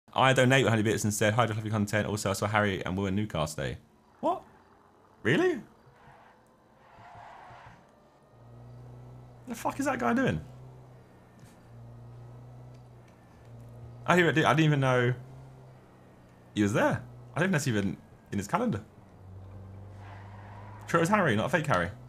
I donate 100 bits instead. Hydro fluffy content. Also, I saw Harry and Will in Newcastle Day. What? Really? What the fuck is that guy doing? I didn't even know he was there. I don't think that's even in his calendar. Sure, it was Harry, not a fake Harry.